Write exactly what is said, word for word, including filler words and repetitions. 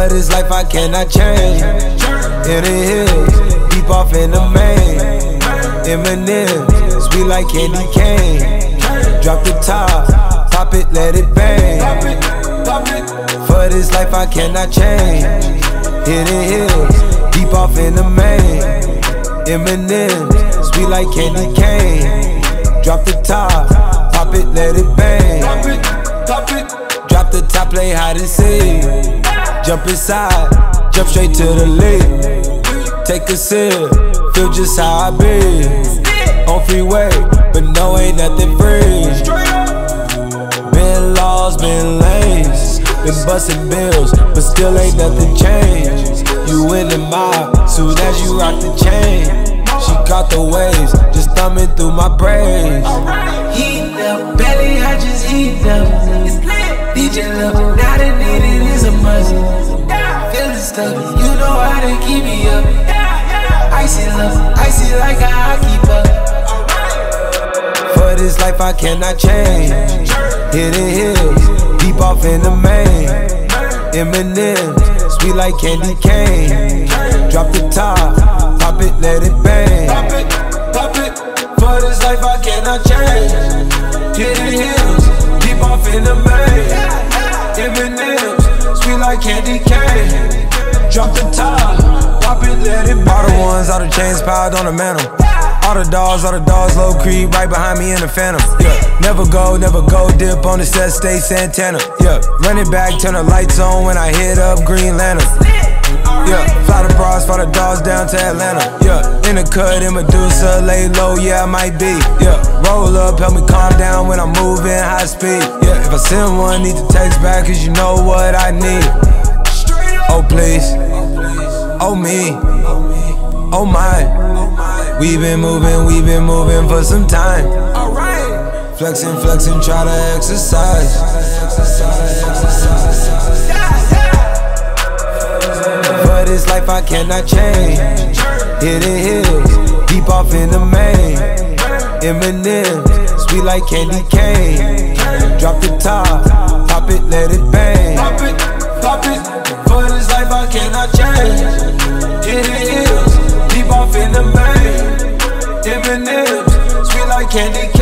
For this life I cannot change. In the hills, deep off in the main. M and M's, sweet like candy cane. Drop the top, pop it, let it bang. For this life I cannot change. In the hills, deep off in the main. M and M's, sweet like candy cane. Drop the top, pop it, let it bang. Drop the top, play hide and seek. Jump inside, jump straight to the lead. Take a sip, feel just how I be. On freeway, but no, ain't nothing free. Been lost, been lanes, been bustin' bills, but still ain't nothing changed. You in the mob, soon as you rock the chain. She caught the waves, just thumbin through my braids. Heat up, belly, I just heat up. D J love, now the need it is a must. Feelin' stuck, you know how to keep me up. Icy love, icy like a hockey puck. For this life I cannot change. Hidden hills, deep off in the main. M and M's, sweet like candy cane. Drop the top, pop it, let it bang. Pop it, pop it. For this life I cannot change. Hidden hills, deep off in the main. M and M's, sweet like candy cane. Drop the top, pop it, let it bang. All the ones, all the chains piled on the mantle. All the dogs, all the dogs, low creep, right behind me in the phantom. Yeah, never go, never go, dip on the set, stay Santana. Yeah, run it back, turn the lights on when I hit up Green Lantern. Yeah, fly the bras, fly the dogs down to Atlanta. Yeah, in the cut, in Medusa, lay low, yeah, I might be. Yeah, roll up, help me calm down when I'm moving high speed. Yeah, if I send one, need to text back, cause you know what I need. Oh please, oh me, oh my. We been moving, we been moving for some time. Alright. Flexing, flexing, try to exercise. For this life I cannot change. Hidden hills, deep off in the main. M and M's, sweet like candy cane. Drop the top, pop it, let it bang. Pop it, pop it. For this life I cannot change. Hidden hills, deep off in the main. M and M's, sweet like candy